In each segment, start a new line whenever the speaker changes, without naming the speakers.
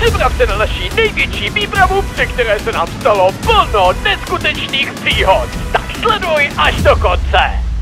připravte na naší největší výpravu, při které se nám stalo plno neskutečných příhod. Tak sleduj až do konce.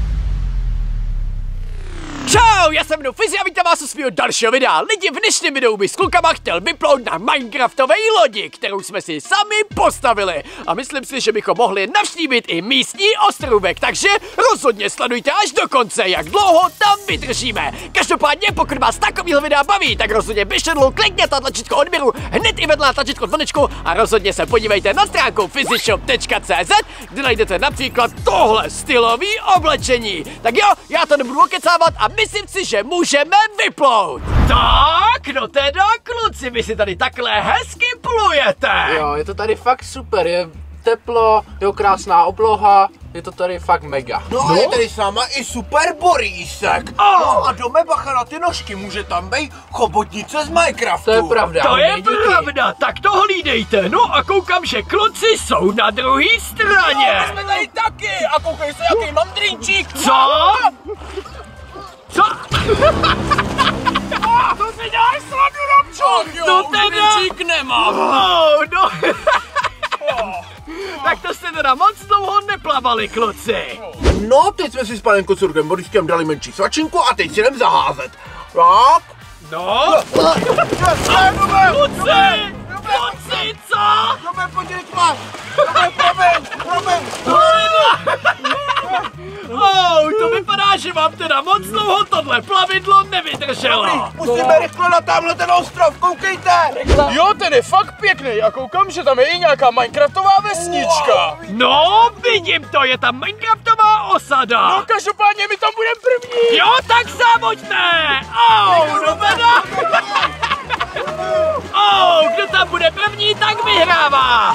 Čau, já jsem Fizi a vítám vás u svého dalšího videa. Lidi, v dnešním videu bych s klukama chtěl vyplout na Minecraftové lodi, kterou jsme si sami postavili. A myslím si, že bychom mohli navštívit i místní ostrůvek, takže rozhodně sledujte až do konce, jak dlouho tam vydržíme. Každopádně, pokud vás takovýhle videa baví, tak rozhodně běžte dolů, klikněte na tlačítko odběru, hned i vedle na tlačítko zvonečku a rozhodně se podívejte na stránku fizishop.cz, kde najdete například tohle stylový oblečení. Tak jo, já to nebudu okecávat a myslím si, že můžeme vyplout. Tak, no teda kluci, vy si tady takhle hezky plujete.
Jo, je to tady fakt super, je teplo, je krásná obloha, je to tady fakt mega.
No a je tady s náma i super Borísek. No a dome bacha na ty nožky, může tam být chobotnice z Minecraftu.
To je pravda.
To je pravda, tak to hlídejte. No a koukám, že kluci jsou na druhé straně.
No, jsme tady taky a koukej se, jaký mám drinčík.
Co? Co?
To si děláš srandu, Romčo.
No teda.
Drinčík nemám.
No. Tak to jste teda moc dlouho neplavali, kluci.
No, teď jsme si s panem Kocurkem Boriskem dali menší svačinku a teď si jdem zaházet. Tak.
No. Kluci! Kluci, co?
Dobře, pojď rychle. Dobře, promiň.
To vypadá, že vám teda moc dlouho tohle plavidlo nevydrželo.
Musíme rychle na tamhle ten ostrov, koukejte.
Jo, ten je fakt pěkný a koukám, že tam je i nějaká Minecraftová vesnička.
No, vidím to, je tam Minecraftová osada.
No každopádně my tam budeme první.
Jo, tak závoďte. No teda. Kdo tam bude první, tak vyhrává.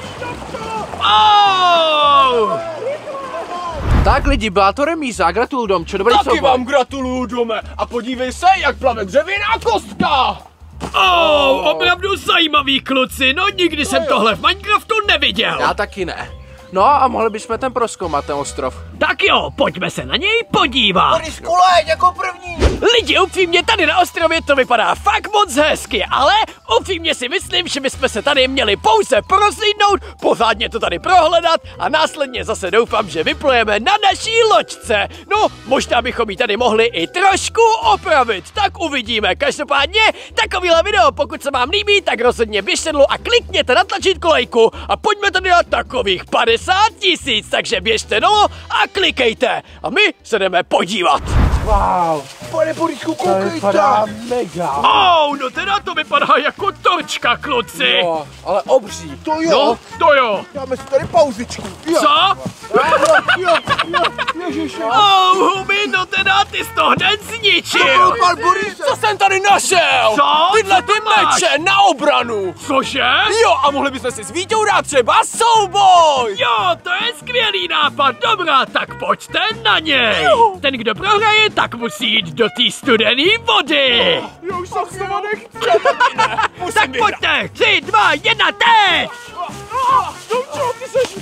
Tak lidi, byla to remíza, gratuluju Domčo, dobrý souboj.
Taky vám gratuluju, Dome. A podívej se, jak plave dřevěná kostka.
Opravdu zajímavý kluci, no nikdy jsem tohle v Minecraftu neviděl.
Já taky ne. No a mohli bychom ten prozkoumat, ten ostrov.
Tak jo, pojďme se na něj podívat.
Borisku, leď jako první.
Lidi, upřímně, tady na ostrově to vypadá fakt moc hezky, ale upřímně si myslím, že bychom se tady měli pouze proslídnout, pořádně to tady prohledat a následně zase doufám, že vyplujeme na naší loďce. No, možná bychom ji tady mohli i trošku opravit, tak uvidíme. Každopádně, takovýhle video, pokud se vám líbí, tak rozhodně běžte dolů a klikněte na tlačítko lajku a pojďme tady na takových 50 000, takže běžte dolů a klikejte a my se jdeme podívat.
Wow,
Pane Borisku,
to
koukejte.
vypadá mega.
No teda to vypadá jako torčka, kluci.
Jo, ale obří.
To jo.
No, to jo.
Dáme si tady pauzičku. Jo.
Co?
Jo. Ježiši.
Humi, no teda ty jsi to hned
To
zničil.
byl pan Borisek.
Co jsem tady našel?
Co?
Tyhle
Co
ty
to máš?
meče na obranu.
Cože?
Jo, a mohli bychom si s Víťou dát třeba souboj.
Jo, to je skvělý nápad, dobrá, tak pojďte na něj. Ten, kdo prohraje, tak musí jít do té studené vody.
Já už jsem z toho nechtěl.
Tak pojďte, 3, 2, 1, teď!
Domčo, ty seš...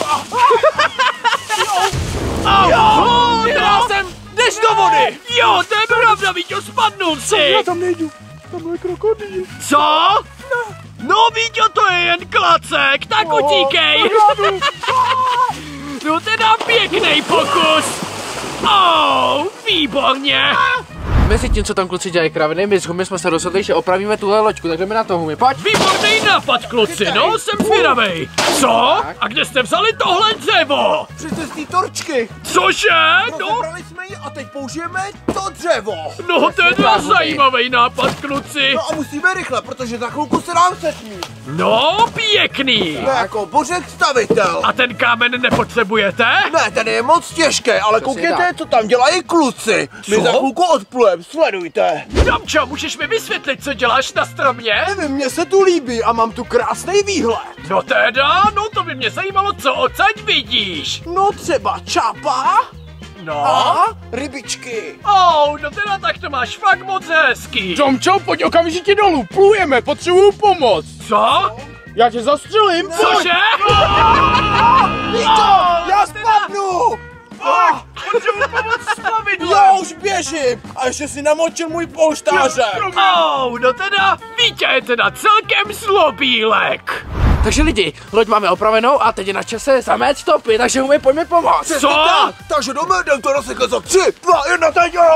Já jsem, jdeš do vody.
Jo, to je pravda, Víťo, spadnul si.
Já tam nejdu. Tam je krokodýl.
Co? No, Víťo, to je jen klacek, tak utíkej. No teda pěkný pokus. Výborně.
Mezi tím, co tam kluci dělají kraviny, my s Humi jsme se rozhodli, že opravíme tuhle loďku, tak jdeme na to, Humi, pojď.
Výborný nápad, kluci, no, jsem zvědavej. Co? A kde jste vzali tohle dřevo?
Přece z té torčky.
Cože? No,
Zebrali jsme ji a teď použijeme to dřevo.
no teda zajímavý nápad, kluci.
No a musíme rychle, protože za chvilku se nám setmí.
No, pěkný.
To je jako Bořek stavitel.
A ten kámen nepotřebujete?
Ne, ten je moc těžký, ale koukejte, co tam dělají kluci. My
Co?
za chvilku odplujeme, sledujte.
Domčo, můžeš mi vysvětlit, co děláš na stromě?
Nevím, mně se tu líbí a mám tu krásný výhled.
No teda, no to by mě zajímalo, co odsaď vidíš.
No třeba čapa
No.
a rybičky.
No teda tak to máš fakt moc hezký.
Domčo, pojď okamžitě dolů, plujeme, potřebuju pomoc.
Co?
Já tě zastřelím.
Cože?
Víto, já spadnu.
Potřebuji pomoct s plavidlem.
Já už běžím a ještě si namočil můj polštářek.
No teda, Vítě je teda celkem zlobílek.
Takže lidi, loď máme opravenou a teď je na čase zamést stopy, takže mi pojďme pomoct.
Co?
Takže jdem to rozsekle za 3, 2, 1, teď jo!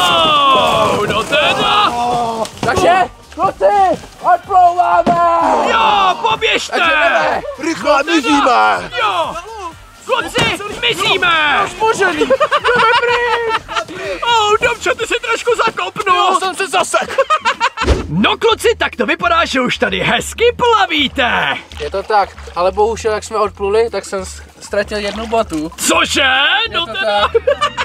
No teda.
Takže, kluci, odplouváme!
Jo, poběžte.
Rychle mizíme!
Jo. Kluci, mizíme!
Zbožený! Jdeme pryč!
Dobře, ty si trošku zakopnul.
Jsem se zasek!
No kluci, tak to vypadá, že už tady hezky plavíte.
Je to tak, ale bohužel, jak jsme odpluli, tak jsem ztratil jednu botu.
Cože? No
to
teda.
tak.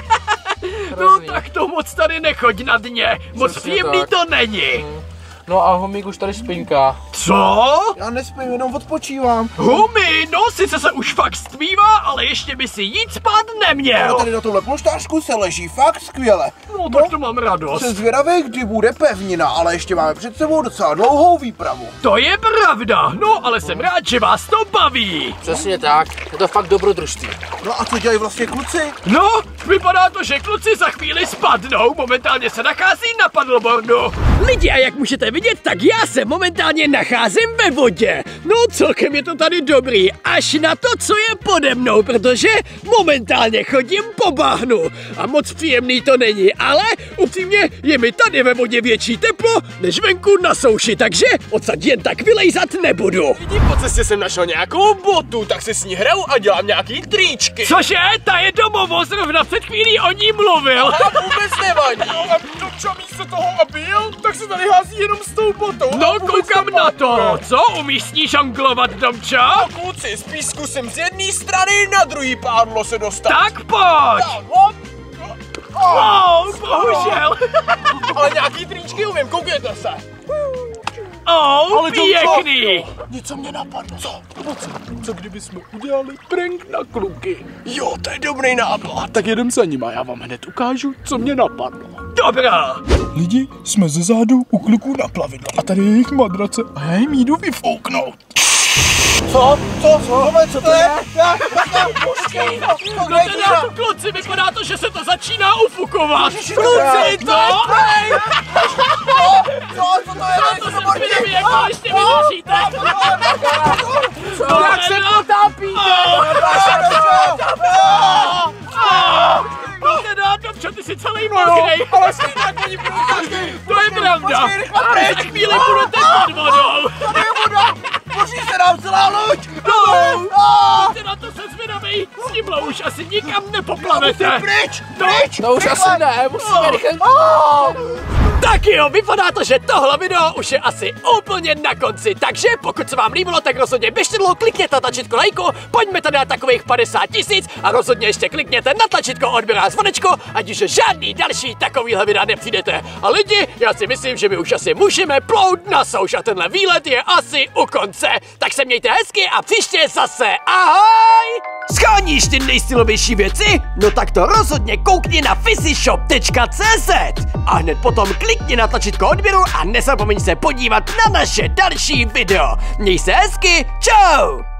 No
Hrozný.
tak to moc tady nechoď na dně. Moc
Přesně
příjemný
tak.
to není.
No a Humík už tady spinká.
Co?
Já nespím, jenom odpočívám.
Humi, no sice se už fakt stmívá, ale ještě by si jít spát
Ale
neměl.
tady na tohle polštářku se leží fakt skvěle.
No tak to mám radost.
Jsem zvědavý, kdy bude pevnina, ale ještě máme před sebou docela dlouhou výpravu.
To je pravda, no ale jsem rád, že vás to baví.
Přesně tak, je to fakt dobrodružství.
No a co dělají vlastně kluci?
No, vypadá to, že kluci za chvíli spadnou, momentálně se nachází na paddleboardu. Lidi, a jak můžete vidět, tak já se momentálně nacházím ve vodě. No celkem je to tady dobrý, až na to, co je pode mnou, protože momentálně chodím po bahnu a moc příjemný to není, ale upřímně je mi tady ve vodě větší teplo, než venku na souši, takže odsaď jen tak vylejzat nebudu.
Po cestě jsem našel nějakou botu, tak si s ní hraju a dělám nějaký tričky.
Cože? Ta je domovo, zrovna před chvílí o ní mluvil.
A vůbec nevadí. No a Domča místo toho, aby jel, tak se tady hází jenom s tou botou.
No
A vůbec
koukám na to,
nemáme.
co? Umíš s ní žonglovat, Domča?
Kluci, spíš zkusím z jedné strany na druhý pádlo se dostat.
Tak pojď!
Tak, hop.
Bohužel.
Ale nějaký tričky umím, koukejte se.
Ale
Domčo,
pěkný.
Něco mě napadlo. Co kdyby jsme udělali prank na kluky? Jo, to je dobrý nápad. Tak jedem za nima, já vám hned ukážu, co mě napadlo.
Dobrá.
Lidi, jsme ze zádu u kluků na plavidlo a tady je jejich madrace a já jim jdu vyfouknout.
Co to je?
No teda, kluci, vypadá to, že se to začíná ufukovat. Kluci, to?
Co to je?
To jsem zvědavý, jak to ještě vydržíte.
Jak se potápíte?
No teda, Domčo, ty jsi celý mokrej.
Ale stejně tak oni budou taky.
To je pravda. Ale za chvíli budete pod vodou.
Boží se nám celá loď!
No teda to jsem zvědavý. S tímhle už asi nikam nepoplavete.
Pryč!
No už asi ne, musíme rychle.
Tak jo, vypadá to, že tohle video už je asi úplně na konci, takže pokud se vám líbilo, tak rozhodně běžte dolů, klikněte na tlačítko lajku, pojďme tady na takových 50 000 a rozhodně ještě klikněte na tlačítko odběr a zvonečko, ať už žádný další takovýhle videa nepřijdete. A lidi, já si myslím, že my už asi můžeme plout na souš a tenhle výlet je asi u konce. Tak se mějte hezky a příště zase ahoj! Sháníš ty nejstylovější věci? No tak to rozhodně koukni na fissyshop.cz a hned potom klikni na tlačítko odběru a nezapomeň se podívat na naše další video. Měj se hezky, čau!